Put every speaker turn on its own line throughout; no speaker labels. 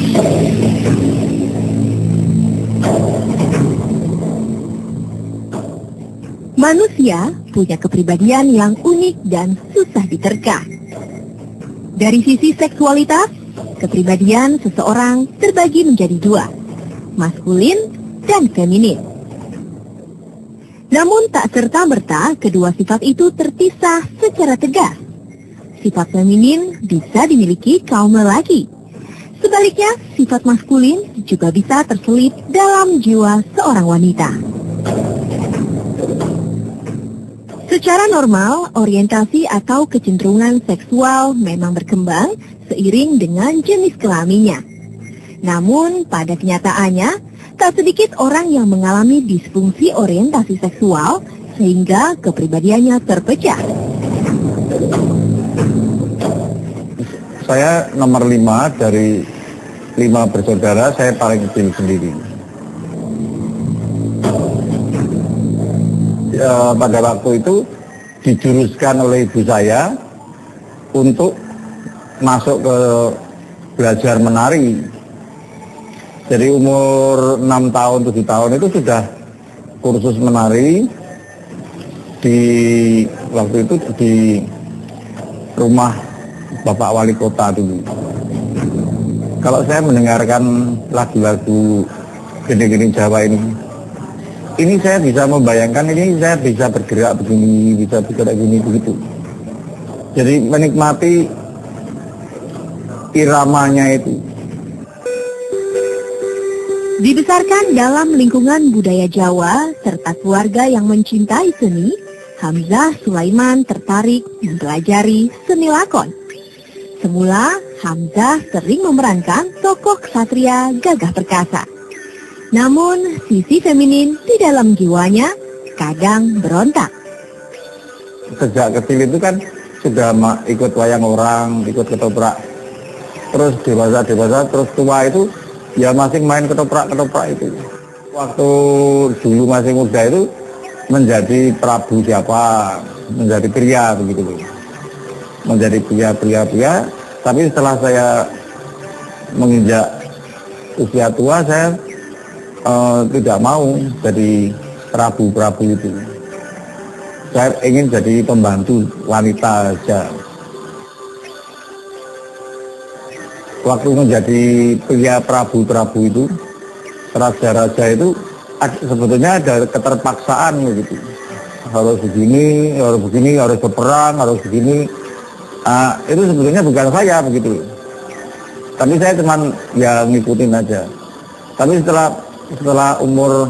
Manusia punya kepribadian yang unik dan susah diterka. Dari sisi seksualitas, kepribadian seseorang terbagi menjadi dua, maskulin dan feminin. Namun tak serta-merta kedua sifat itu terpisah secara tegas. Sifat feminin bisa dimiliki kaum lelaki. Sebaliknya, sifat maskulin juga bisa terselip dalam jiwa seorang wanita. Secara normal, orientasi atau kecenderungan seksual memang berkembang seiring dengan jenis kelaminnya. Namun, pada kenyataannya, tak sedikit orang yang mengalami disfungsi orientasi seksual sehingga kepribadiannya terpecah.
Saya nomor 5 dari 5 bersaudara, saya paling kecil sendiri. Pada waktu itu dijuruskan oleh ibu saya untuk masuk ke belajar menari. Jadi umur 6 tahun, 7 tahun itu sudah kursus menari di waktu itu di rumah Bapak Wali Kota dulu. Kalau saya mendengarkan lagu-lagu gini-gini Jawa ini saya bisa membayangkan, ini saya bisa bergerak begini, bisa bergerak gini, begitu. Jadi menikmati iramanya itu.
Dibesarkan dalam lingkungan budaya Jawa serta keluarga yang mencintai seni, Hamzah Sulaiman tertarik mempelajari seni lakon. Semula, Hamzah sering memerankan tokoh ksatria gagah perkasa. Namun, sisi feminin di dalam jiwanya kadang berontak.
Sejak kecil itu kan sudah ikut wayang orang, ikut ketoprak. Terus dewasa, terus tua itu ya masih main ketoprak itu. Waktu dulu masih muda itu menjadi prabu siapa, menjadi pria begitu. Menjadi pria. Tapi setelah saya menginjak usia tua, saya tidak mau jadi prabu itu. Saya ingin jadi pembantu wanita saja. Waktu menjadi pria prabu itu, raja-raja itu sebetulnya ada keterpaksaan gitu. Harus begini, harus berperang, harus begini. Itu sebetulnya bukan saya begitu. Tapi saya cuma ya ngikutin aja. Tapi setelah umur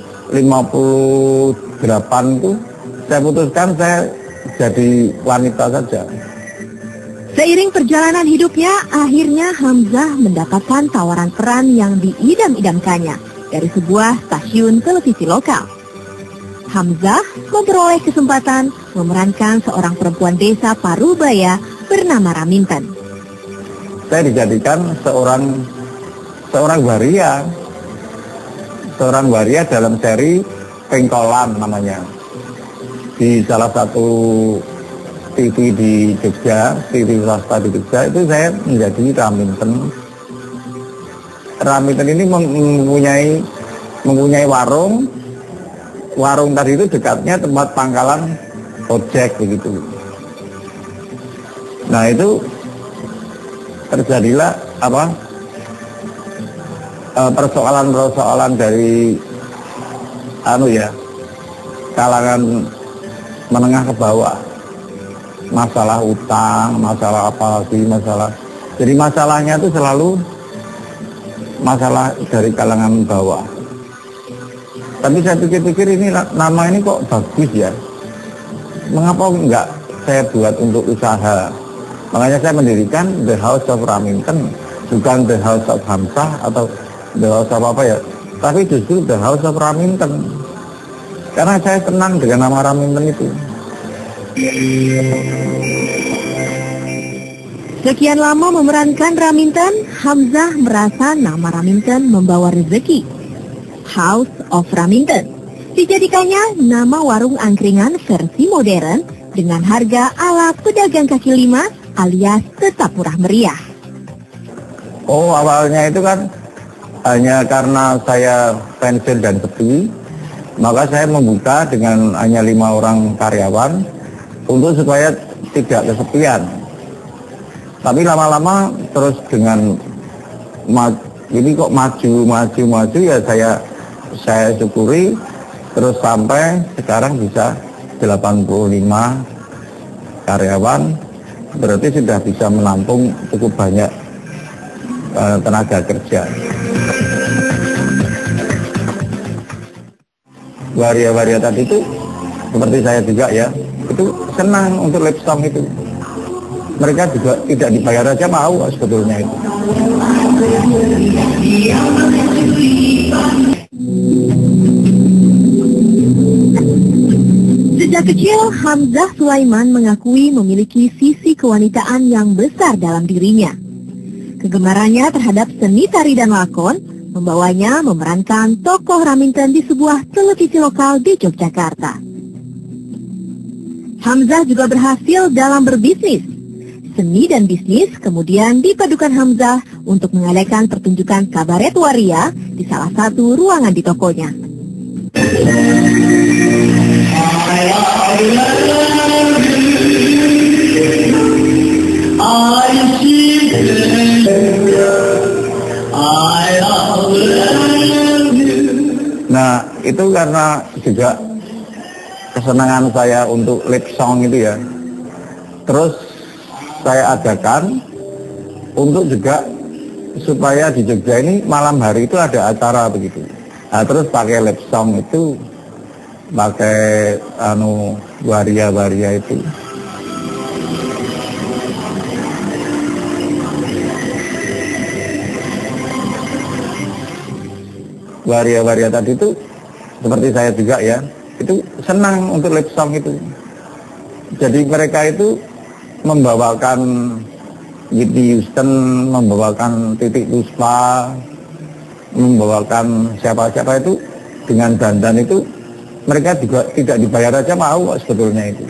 58 itu saya putuskan saya jadi wanita saja.
Seiring perjalanan hidupnya, akhirnya Hamzah mendapatkan tawaran peran yang diidam-idamkannya dari sebuah stasiun televisi lokal. Hamzah memperoleh kesempatan memerankan seorang perempuan desa Parubaya bernama Raminten.
Saya dijadikan seorang waria. Seorang waria dalam seri Pengkolan namanya. Di salah satu TV di Jogja, TV swasta di Jogja, itu saya menjadi Raminten. Raminten ini mempunyai warung. Warung tadi itu dekatnya tempat pangkalan ojek begitu. Nah itu terjadilah persoalan-persoalan dari kalangan menengah ke bawah, masalah utang, masalah apa lagi, jadi masalahnya itu selalu masalah dari kalangan bawah. Tapi saya pikir-pikir ini nama ini kok bagus ya, mengapa enggak saya buat untuk usaha? Makanya saya mendirikan The House of Raminten, bukan The House of Hamzah atau The House of apa ya, tapi justru The House of Raminten. Karena saya senang dengan nama Raminten itu.
Sekian lama memerankan Raminten, Hamzah merasa nama Raminten membawa rezeki. House of Raminten dijadikannya nama warung angkringan versi modern dengan harga ala pedagang kaki lima alias tetap murah meriah.
Oh, awalnya itu kan hanya karena saya pensiun dan sepi, maka saya membuka dengan hanya 5 orang karyawan untuk supaya tidak kesepian. Tapi lama-lama terus dengan ini kok maju ya saya syukuri terus sampai sekarang bisa 85 karyawan, berarti sudah bisa menampung cukup banyak tenaga kerja. Waria-waria tadi itu seperti saya juga ya, itu senang untuk lip song itu. Mereka juga tidak dibayar aja mau sebetulnya itu.
Sejak kecil, Hamzah Sulaiman mengakui memiliki sisi kewanitaan yang besar dalam dirinya. Kegemarannya terhadap seni tari dan lakon membawanya memerankan tokoh Raminten di sebuah televisi lokal di Yogyakarta. Hamzah juga berhasil dalam berbisnis. Seni dan bisnis kemudian dipadukan Hamzah untuk mengadakan pertunjukan kabaret waria di salah satu ruangan di tokonya.
Nah, itu karena juga kesenangan saya untuk lip song itu ya. Terus saya adakan untuk juga supaya di Jogja ini malam hari itu ada acara begitu. Nah, terus pakai lip song itu, pakai waria-waria itu. Waria-waria tadi itu seperti saya juga ya, itu senang untuk lip song itu. Jadi mereka itu membawakan Whitney Houston, membawakan Titik Puspa, membawakan siapa-siapa itu dengan dandan itu, mereka juga tidak dibayar aja mau sebetulnya itu.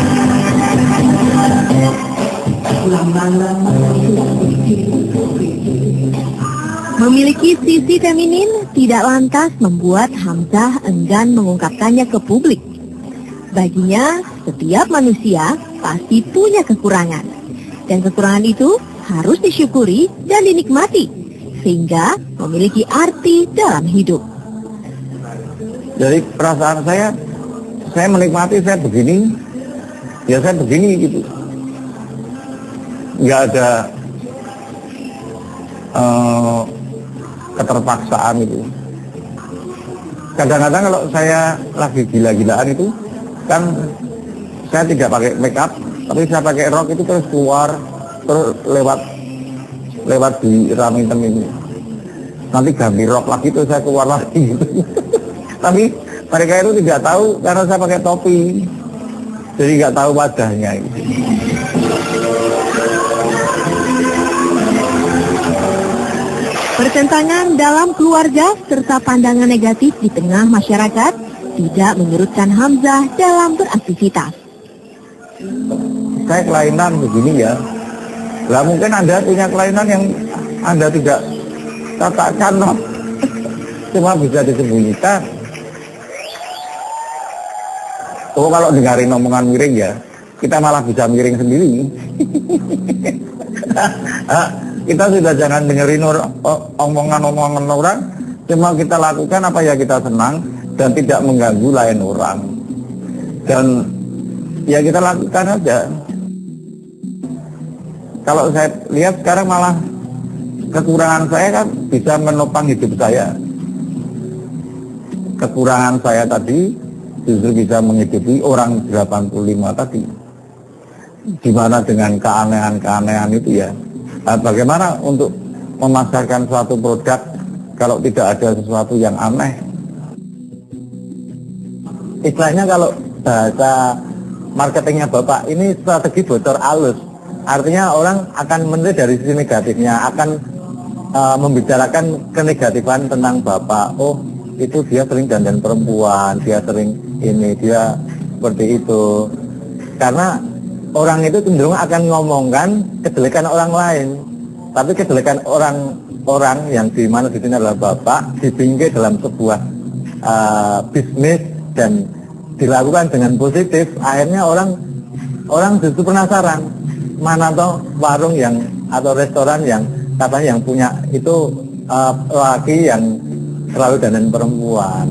Memiliki sisi feminin tidak lantas membuat Hamzah enggan mengungkapkannya ke publik. Baginya, setiap manusia pasti punya kekurangan. Dan kekurangan itu harus disyukuri dan dinikmati, sehingga memiliki arti dalam hidup.
Jadi perasaan saya menikmati saya begini, ya saya begini gitu. Nggak ada keterpaksaan itu. Kadang-kadang kalau saya lagi gila-gilaan itu, kan saya tidak pakai make up, tapi saya pakai rok itu terus keluar, terus lewat di Raminten ini. Nanti ganti rok lagi terus saya keluar lagi gitu. Tapi mereka itu tidak tahu karena saya pakai topi, jadi nggak tahu wajahnya gitu.
Pertentangan dalam keluarga serta pandangan negatif di tengah masyarakat tidak menyurutkan Hamzah dalam beraktivitas.
Saya kelainan begini ya. Lah mungkin Anda punya kelainan yang Anda tidak katakan, cuma bisa disembunyikan. Oh, kalau dengarin omongan miring ya, kita malah bisa miring sendiri. Kita sudah jangan dengerin omongan-omongan orang, cuma kita lakukan apa ya kita senang dan tidak mengganggu lain orang. Dan ya kita lakukan aja. Kalau saya lihat sekarang malah kekurangan saya kan bisa menopang hidup saya. Kekurangan saya tadi justru bisa menghidupi orang 85 tadi. Dimana dengan keanehan-keanehan itu ya. Nah, bagaimana untuk memasarkan suatu produk kalau tidak ada sesuatu yang aneh? Istilahnya kalau bahasa marketingnya Bapak, ini strategi bocor alus. Artinya orang akan menilai dari sisi negatifnya, akan membicarakan kenegatifan tentang Bapak. Oh, itu dia sering dandan perempuan, dia sering ini, dia seperti itu. Karena orang itu cenderung akan ngomongkan kejelekan orang lain. Tapi kejelekan orang yang di mana di sini adalah bapak dibingkai dalam sebuah bisnis dan dilakukan dengan positif, akhirnya orang justru penasaran mana toh warung yang atau restoran yang katanya yang punya itu laki yang selalu dandan perempuan.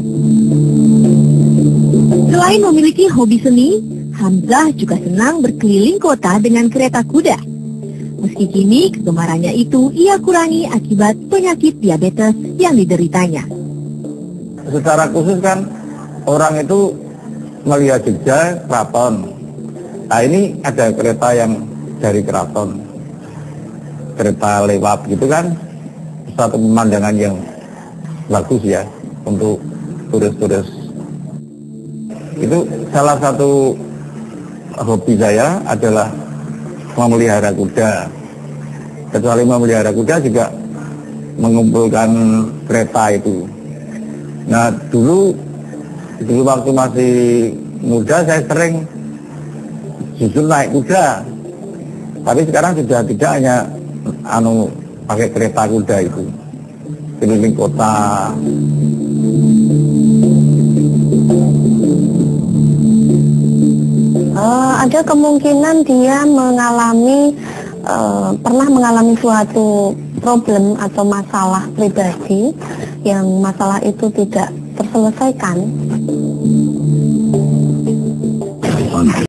Selain memiliki hobi seni, Hamzah juga senang berkeliling kota dengan kereta kuda. Meski kini kegemarannya itu ia kurangi akibat penyakit diabetes yang dideritanya.
Secara khusus kan orang itu melihat jejak keraton. Nah ini ada kereta yang dari keraton, kereta lewat gitu kan, satu pemandangan yang bagus ya untuk turis-turis. Itu salah satu hobi saya adalah memelihara kuda. Kecuali memelihara kuda juga mengumpulkan kereta itu. Nah dulu waktu masih muda saya sering justru naik kuda. Tapi sekarang sudah tidak hanya pakai kereta kuda itu keliling kota.
Ada kemungkinan dia pernah mengalami suatu problem atau masalah pribadi yang masalah itu tidak terselesaikan.